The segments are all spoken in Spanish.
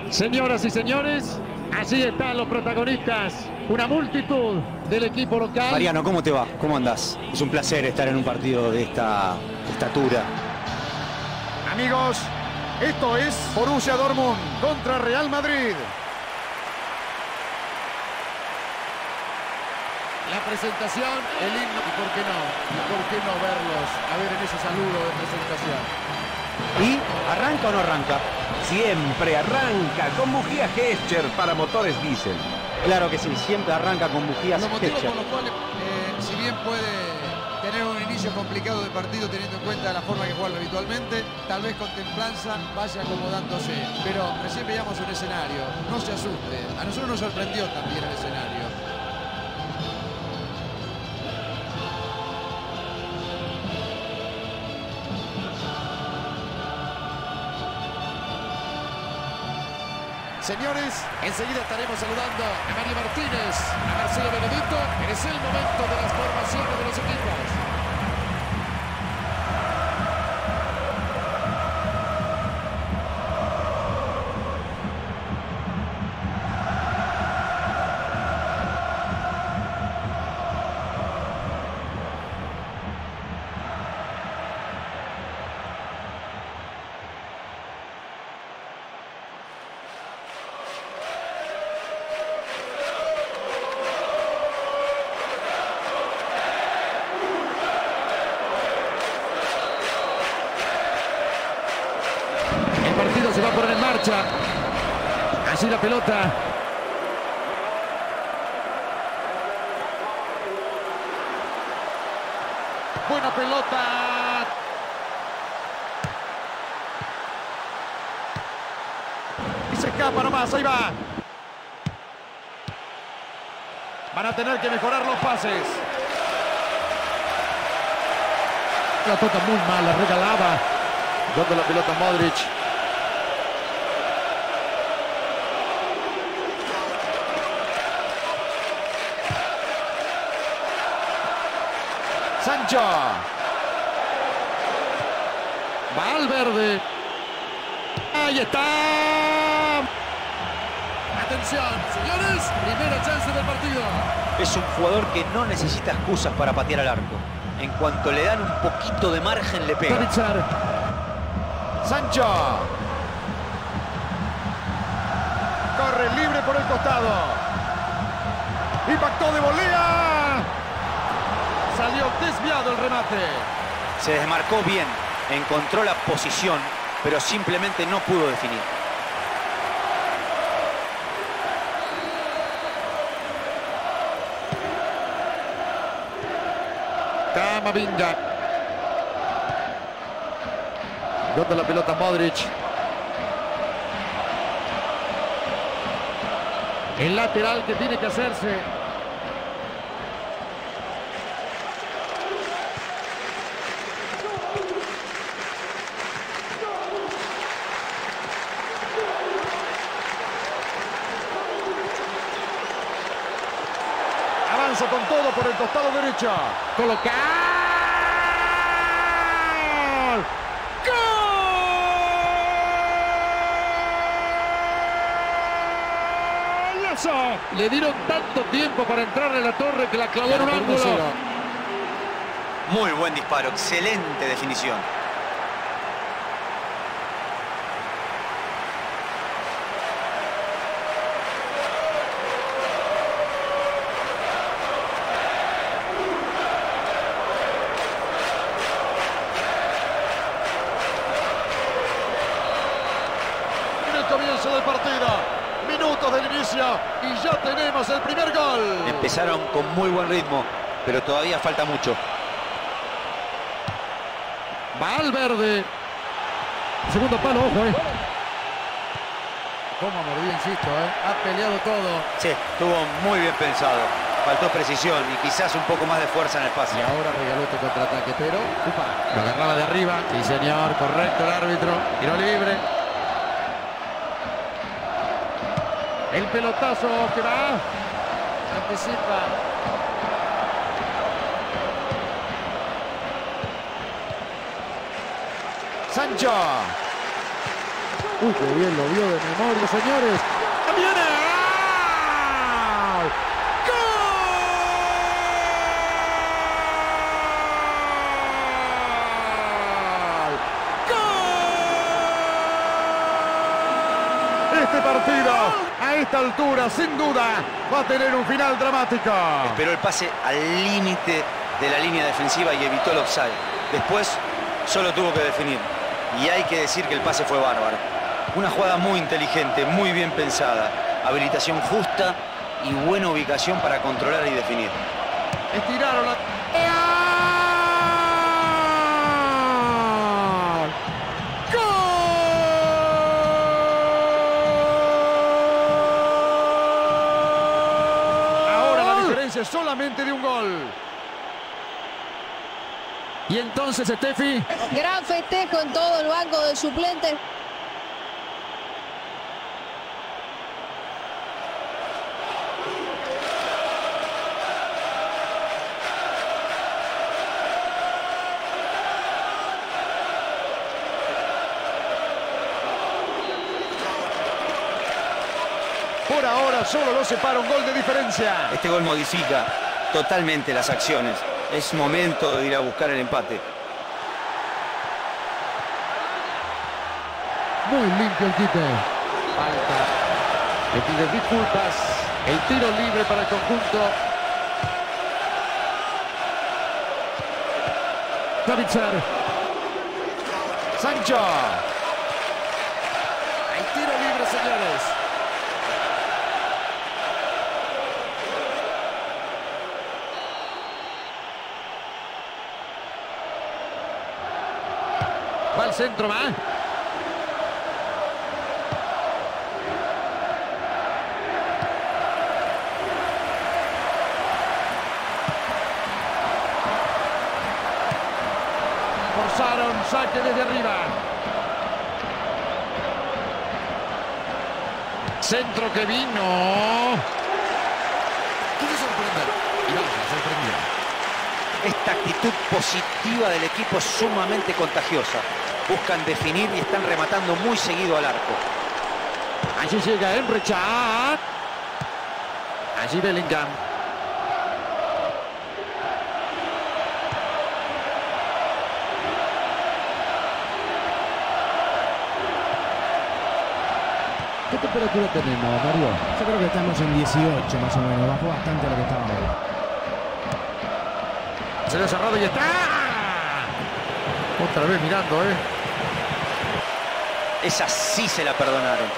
Señoras y señores, así están los protagonistas. Una multitud del equipo local. Mariano, ¿cómo te va? ¿Cómo andás? Es un placer estar en un partido de esta estatura. Amigos, esto es Borussia Dortmund contra Real Madrid. La presentación, el himno, ¿y por qué no? ¿Y por qué no verlos? A ver en ese saludo de presentación. ¿Y arranca o no arranca? Siempre arranca con bujías Gescher para motores diésel. Claro que sí, siempre arranca con bujías Los motivos Gescher. por los cuales, si bien puede tener un inicio complicado de partido teniendo en cuenta la forma que juega habitualmente, tal vez con templanza vaya acomodándose. Pero recién veíamos un escenario, no se asuste. A nosotros nos sorprendió también el escenario. Señores, enseguida estaremos saludando a Mario Martínez, a Marcelo Benedetto. Es el momento de las formaciones de los equipos. Se va a poner en marcha. Así la pelota. Buena pelota. Y se escapa nomás, ahí va. Van a tener que mejorar los pases. La toca muy mal, la regalaba. Dando la pelota a Modric. Sancho. Valverde. Ahí está. Atención, señores. Primera chance del partido. Es un jugador que no necesita excusas para patear al arco. En cuanto le dan un poquito de margen, le pega. Sancho. Corre libre por el costado. Impactó de volea. Salió desviado el remate. Se desmarcó bien, encontró la posición, pero simplemente no pudo definir. Camavinga. Dando la pelota a Modric. El lateral que tiene que hacerse. Avanza con todo por el costado derecho. Colocar. ¡Golazo! Le dieron tanto tiempo para entrarle a la torre que la clavó en un ángulo. Muy buen disparo, excelente definición. Comienzo del partido, minutos del inicio y ya tenemos el primer gol. Empezaron con muy buen ritmo, pero todavía falta mucho. Valverde. Segundo palo, ojo, Cómo mordió, insisto, ha peleado todo. Sí, estuvo muy bien pensado. Faltó precisión y quizás un poco más de fuerza en el pase. Y ahora regaló este contraataque, pero Lo agarraba de arriba. Sí, señor, correcto el árbitro. Tiro libre. El pelotazo que va. anticipa. Sancho. Uy, qué bien lo vio de memoria, señores. ¡Viene! Este partido, a esta altura, sin duda, va a tener un final dramático. Esperó el pase al límite de la línea defensiva y evitó el offside. Después solo tuvo que definir. Y hay que decir que el pase fue bárbaro. Una jugada muy inteligente, muy bien pensada. Habilitación justa y buena ubicación para controlar y definir. Estiraron la... solamente de un gol. Y entonces Steffi. Gran festejo en todo el banco de suplentes. Por ahora solo lo separa un gol de diferencia. Este gol modifica totalmente las acciones. Es momento de ir a buscar el empate. Muy limpio el quite. Falta. Le pide disculpas. El tiro libre para el conjunto. Savitzer. Sancho. El tiro libre, señores. Va al centro, va. Forzaron, saque desde arriba. Centro que vino. Quiere sorprender. Y vamos, sorprendió. Esta actitud positiva del equipo es sumamente contagiosa. Buscan definir y están rematando muy seguido al arco. Allí llega Emre Can. Allí Bellingham. ¿Qué temperatura tenemos, Mario? Yo creo que estamos en 18 más o menos. Bajó bastante lo que estaba ahora. Se lo ha cerrado y está. Otra vez mirando, Esa sí se la perdonaron.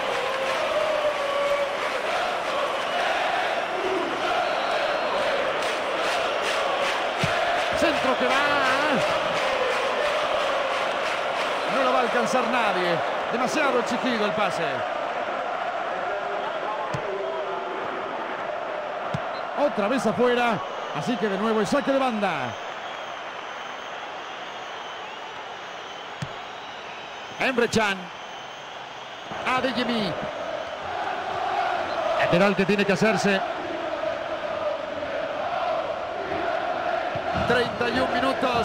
Centro que va. No lo va a alcanzar nadie. Demasiado exigido el pase. Otra vez afuera. Así que de nuevo el saque de banda. Emre Can. Adeyemi. Lateral que tiene que hacerse. 31 minutos.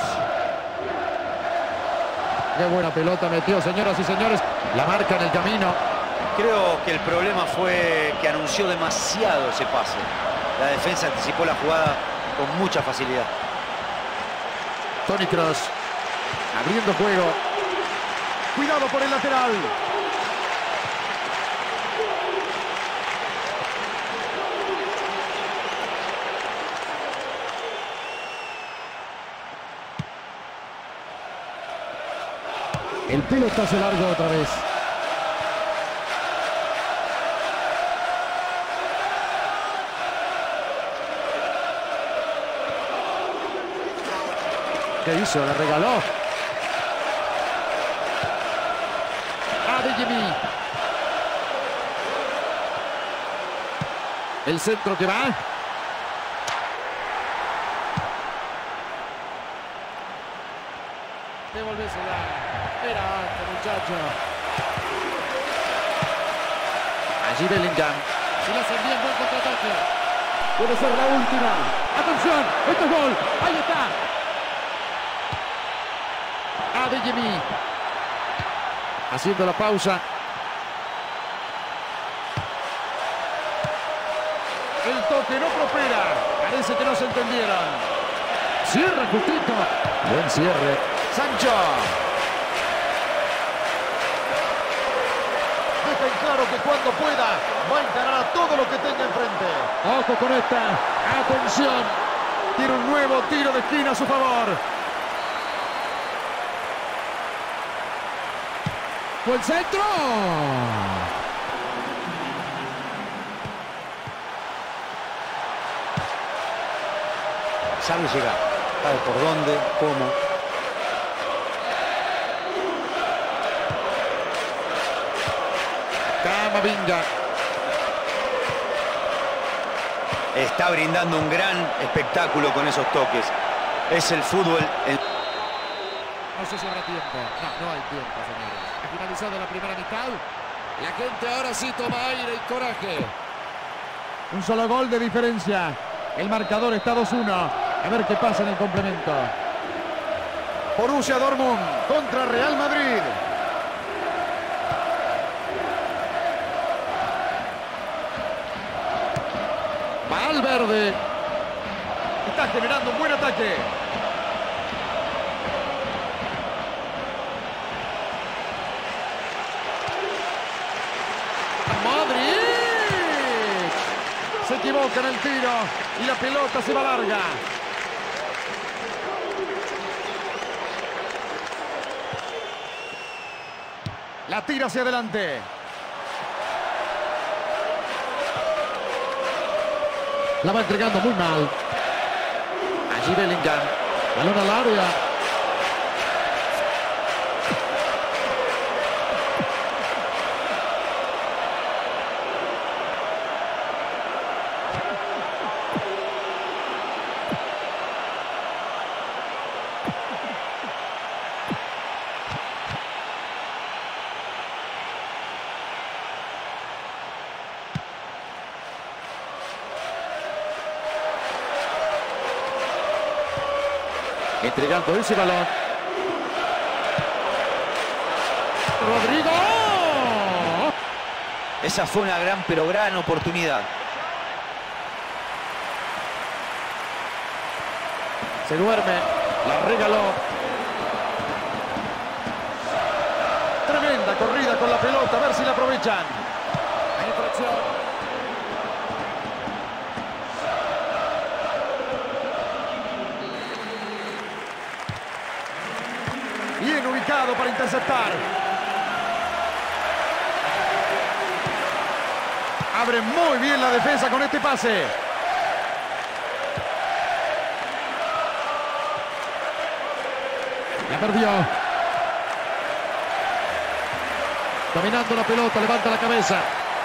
Qué buena pelota metió, señoras y señores. La marca en el camino. Creo que el problema fue que anunció demasiado ese pase. La defensa anticipó la jugada con mucha facilidad. Toni Kroos. Abriendo juego. Cuidado por el lateral. El pelotazo largo otra vez. ¿Qué hizo? La regaló. Adeyemi. El centro que va. Devolvésela. Era antes, muchacho. Allí Bellingham. Si lo hacen bien, buen contraataque. Puede ser la última. ¡Atención! ¡Este es gol! ¡Ahí está! Adeyemi. Haciendo la pausa. El toque no prospera. Parece que no se entendieron. Cierra justito. Buen cierre. Sancho. Deja en claro que cuando pueda va a encarar a todo lo que tenga enfrente. Ojo con esta. Atención. Tiene un nuevo tiro de esquina a su favor. Fue el centro. Sabe llegar. Sabe por dónde, cómo. Camavinga. Está brindando un gran espectáculo con esos toques. Es el fútbol. No sé si habrá tiempo. No hay tiempo, señores. Ha finalizado la primera mitad. La gente ahora sí toma aire y coraje. Un solo gol de diferencia. El marcador está 2-1. A ver qué pasa en el complemento. Borussia Dortmund contra Real Madrid. Valverde. Está generando un buen ataque. Modric. Se equivoca en el tiro y la pelota se va larga. La tira hacia adelante. La va entregando muy mal. Allí Bellingham. Balón al área. Entregando ese balón. Rodrigo. Esa fue una gran, pero gran oportunidad. Se duerme. La regaló. Tremenda corrida con la pelota. A ver si la aprovechan. Hay infracción. Bien ubicado para interceptar. Abre muy bien la defensa con este pase. La perdió. Dominando la pelota, levanta la cabeza.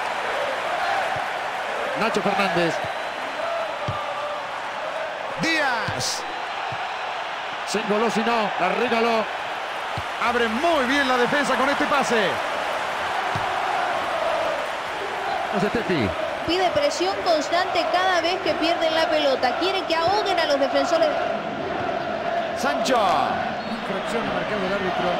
Nacho Fernández. Díaz. Se engoló, si no, la regaló. Abre muy bien la defensa con este pase. Tepi. Pide presión constante cada vez que pierden la pelota. Quiere que ahoguen a los defensores. Sancho. Infracción en marcado el árbitro.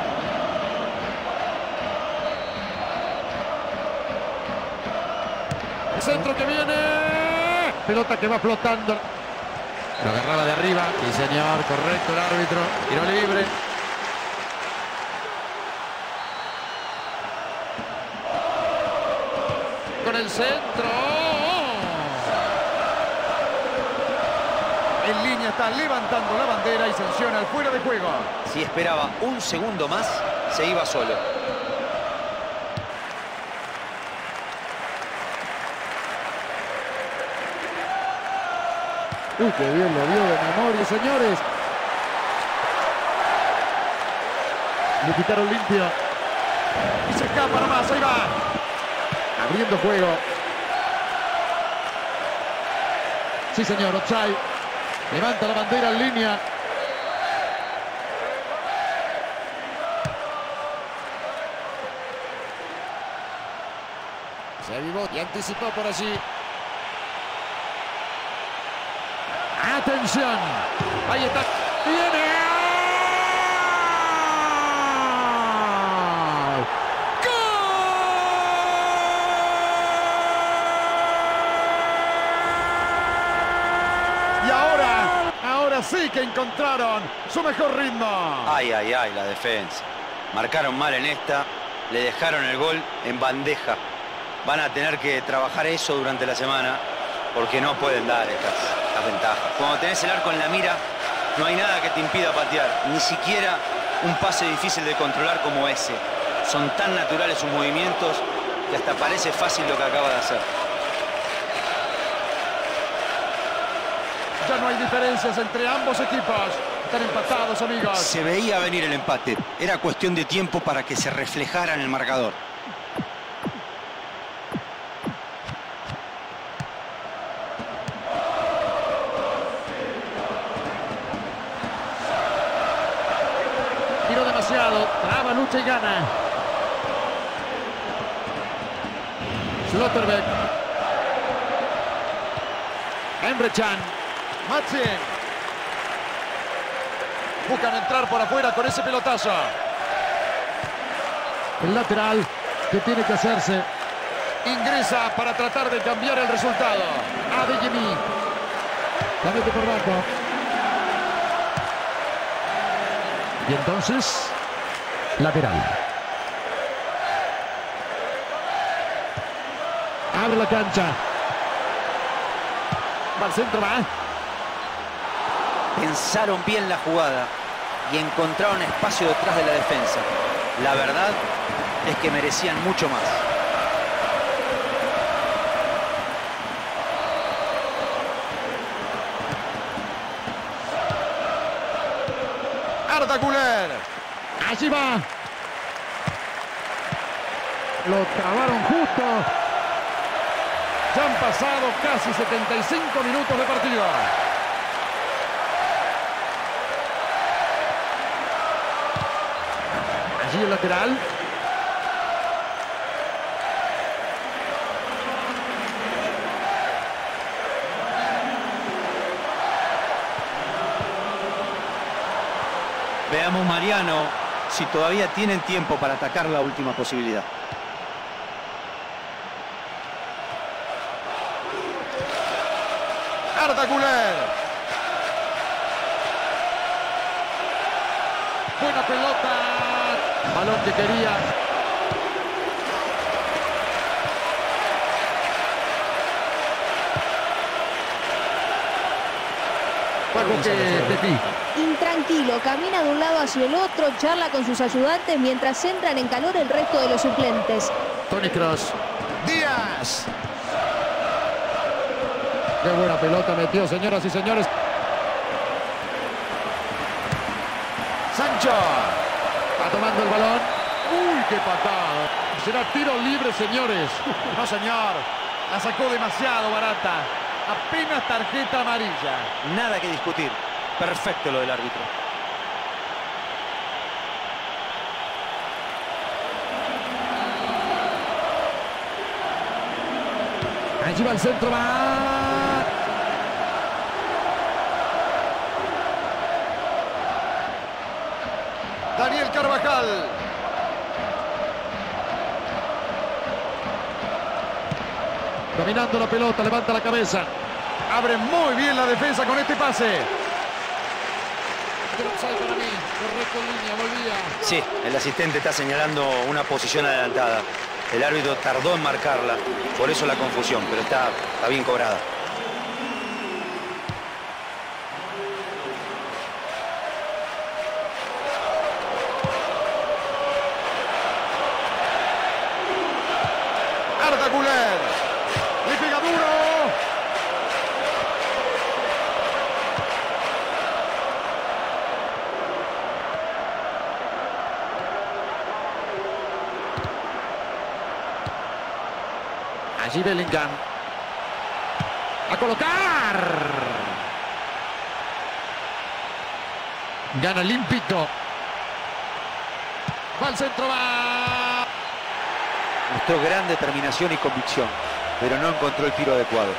El centro que viene. Pelota que va flotando. Lo agarraba de arriba. Sí, señor, correcto el árbitro. Tiro libre. Con el centro. En línea está levantando la bandera y sanciona al fuera de juego. Si esperaba un segundo más, se iba solo. Uy, qué bien lo vio de memoria, señores. Le quitaron limpio. Y se escapa nomás, ahí va. Abriendo juego. Sí, señor, offside. Levanta la bandera en línea. Se avivó y anticipó por allí. Atención. Ahí está. Viene. sí que encontraron su mejor ritmo. Ay, ay, ay, la defensa. Marcaron mal en esta, le dejaron el gol en bandeja. Van a tener que trabajar eso durante la semana porque no pueden dar estas ventajas. Cuando tenés el arco en la mira, no hay nada que te impida patear, ni siquiera un pase difícil de controlar como ese. Son tan naturales sus movimientos que hasta parece fácil lo que acaba de hacer. Ya no hay diferencias entre ambos equipos. Están empatados, amigos. Se veía venir el empate. Era cuestión de tiempo para que se reflejara en el marcador. Tiró demasiado. Traba, lucha y gana. Schlotterbeck. Emre Can. Matzien. Buscan entrar por afuera con ese pelotazo. El lateral que tiene que hacerse. Ingresa para tratar de cambiar el resultado. Adeyemi. La mete por bajo. Y entonces, lateral. Abre la cancha. Va al centro, va. Pensaron bien la jugada y encontraron espacio detrás de la defensa. La verdad es que merecían mucho más. Arda Güler. Allí va. Lo trabaron justo. Ya han pasado casi 75 minutos de partido. Allí el lateral. Veamos, Mariano, si todavía tienen tiempo para atacar la última posibilidad. Arda Güler. Buena pelota. Balón que quería. Juego que Tepi. Intranquilo, camina de un lado hacia el otro, charla con sus ayudantes mientras entran en calor el resto de los suplentes. Toni Kroos. Díaz. Qué buena pelota metió, señoras y señores. Sancho. Va tomando el balón. Uy, qué patada. Será tiro libre, señores. No, señor. La sacó demasiado barata. Apenas tarjeta amarilla. Nada que discutir. Perfecto lo del árbitro. Allí va el centro, va. Daniel Carvajal. Dominando la pelota, levanta la cabeza. Abre muy bien la defensa con este pase. Para mí, correcto en línea, volvía. Sí, el asistente está señalando una posición adelantada. El árbitro tardó en marcarla, por eso la confusión, pero está bien cobrada. Arda Güler. Le pega duro. Allí Bellingham. A colocar. Gana limpito. Va al centro, va. Mostró gran determinación y convicción, pero no encontró el tiro adecuado.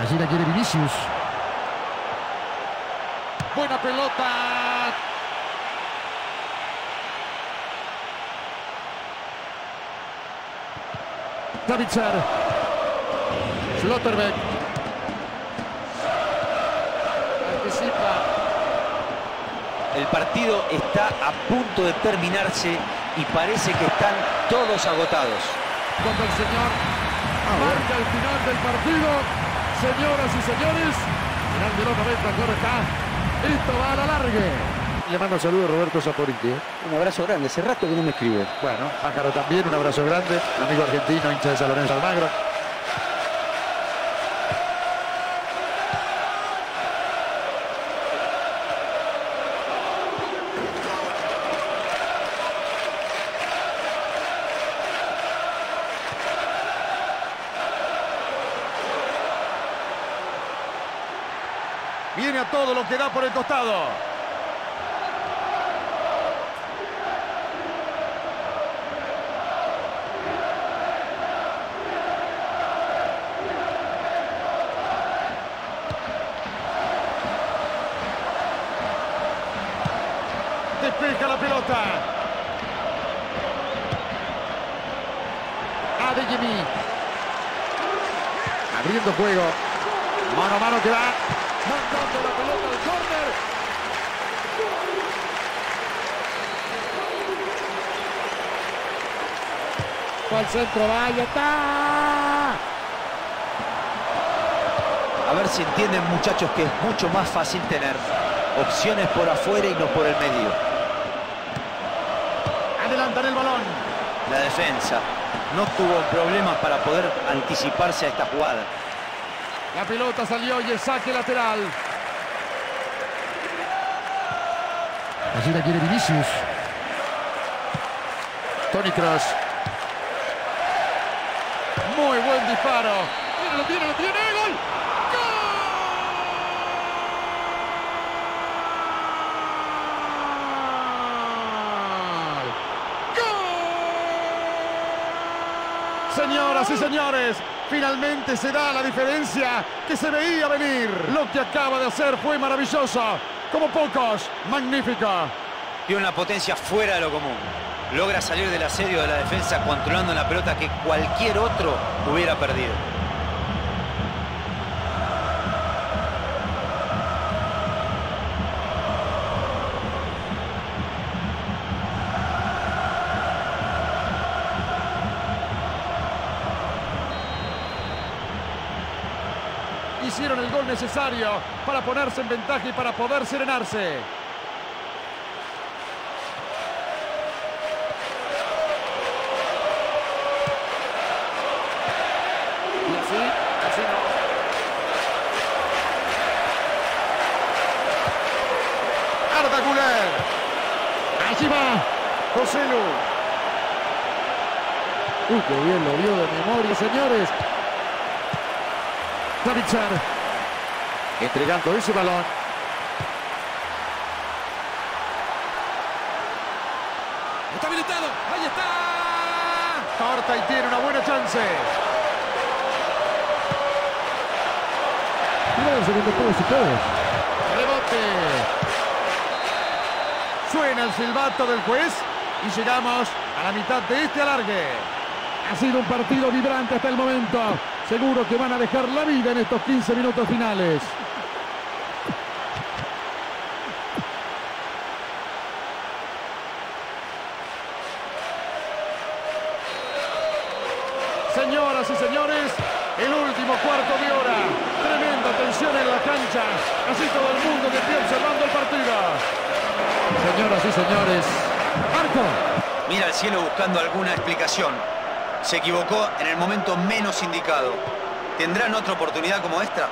Allí la quiere Vinicius. Buena pelota. Savitzer. Schlotterbeck. Anticipa. El partido está a punto de terminarse y parece que están todos agotados. Cuando el señor marca el final del partido, señoras y señores, final de los 90, ¿cómo está? Esto va a la largue. Le mando un saludo a Roberto Saporiti. Un abrazo grande, hace rato que no me escribe. Bueno, Pájaro también, un abrazo grande. Amigo argentino, hincha de San Lorenzo Almagro. Viene a todo lo que da por el costado. Despeja la pelota. Adeyemi. Abriendo juego. Mano a mano que va. Mandando la pelota al córner. Fue al centro, vaya, está. A ver si entienden, muchachos, que es mucho más fácil tener opciones por afuera y no por el medio. Adelantan el balón. La defensa no tuvo problemas para poder anticiparse a esta jugada. La pelota salió y es saque lateral. Allí la quiere Vinicius. Toni Kroos. Muy buen disparo. Mira, lo tiene, ¡gol! Señoras y señores, finalmente se da la diferencia que se veía venir. Lo que acaba de hacer fue maravilloso, como pocos, magnífico. Tiene una potencia fuera de lo común. Logra salir del asedio de la defensa controlando la pelota que cualquier otro hubiera perdido. Hicieron el gol necesario para ponerse en ventaja y para poder serenarse. Y así no. Arda Güler. Allí va José Lu. Uy, qué bien lo vio de memoria, señores. Savitzer entregando ese balón. Está habilitado. Ahí está. Corta y tiene una buena chance. Mira el segundo post, si puedes. Rebote. Suena el silbato del juez y llegamos a la mitad de este alargue. Ha sido un partido vibrante hasta el momento. Seguro que van a dejar la vida en estos 15 minutos finales. Señoras y señores, el último cuarto de hora. Tremenda tensión en la cancha. Así todo el mundo de pie observando el partido. Señoras y señores, Marco. Mira al cielo buscando alguna explicación. Se equivocó en el momento menos indicado. ¿Tendrán otra oportunidad como esta?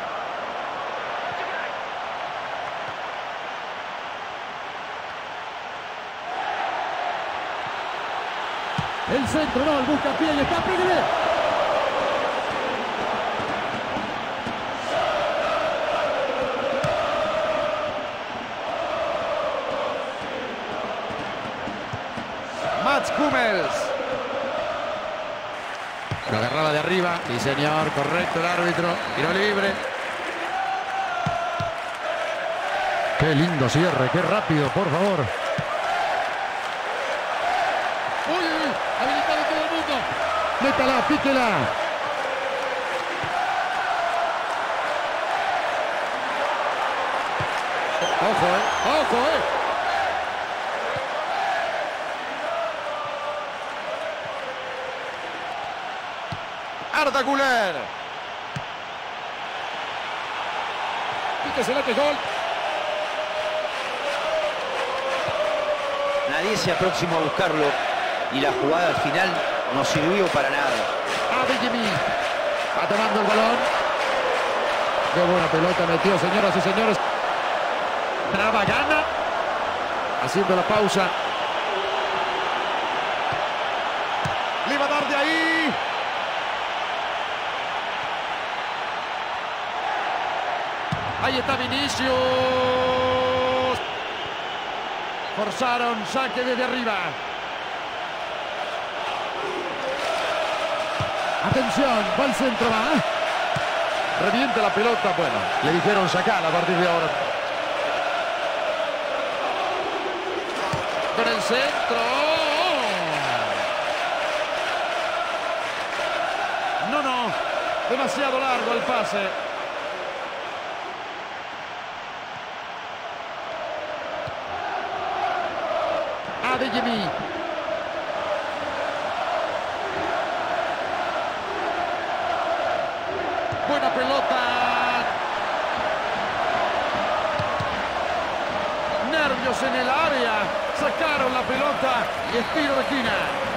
El centro, no, el buscapié y está Pelé. Mats Hummels. Lo agarraba de arriba. Sí, señor, correcto el árbitro. Tiro libre. Qué lindo cierre, qué rápido, por favor. Uy, uy, habilitado todo el mundo. Métala, píquela. Ojo, ojo, Arda Güler. Quítesela que gol. Nadie se aproximó a buscarlo y la jugada al final no sirvió para nada. Adeyemi. Va tomando el balón. Qué buena pelota metió, señoras y señores. Traba, gana. Haciendo la pausa. Le va a dar de ahí. Ahí está Vinicius. Forzaron, saque desde arriba. Atención, va al centro, va. Revienta la pelota, bueno, le dijeron sacar a partir de ahora. Con el centro. No, demasiado largo el pase. Adeyemi. Buena pelota. Nervios en el área. Sacaron la pelota y es tiro de esquina.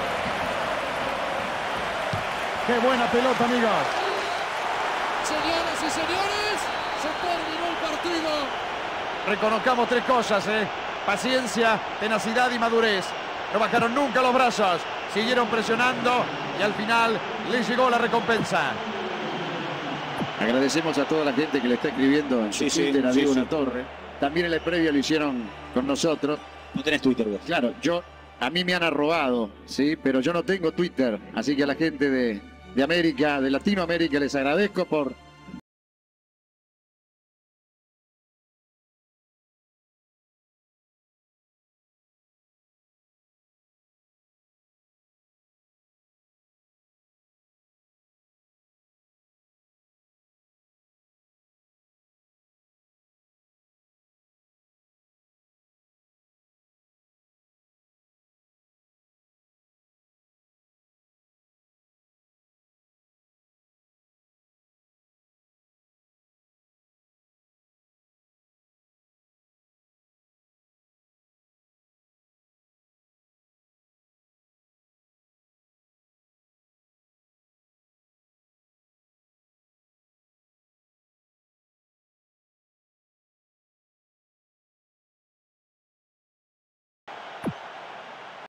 Qué buena pelota, amigos. Señoras y señores, se terminó el partido. Reconozcamos tres cosas, paciencia, tenacidad y madurez. No bajaron nunca los brazos, siguieron presionando y al final les llegó la recompensa. Agradecemos a toda la gente que le está escribiendo en su Twitter a Diego Latorre. También en la previa lo hicieron con nosotros. No tenés Twitter, vos. Claro, a mí me han arrobado, sí, pero yo no tengo Twitter. Así que a la gente de América, de Latinoamérica, les agradezco por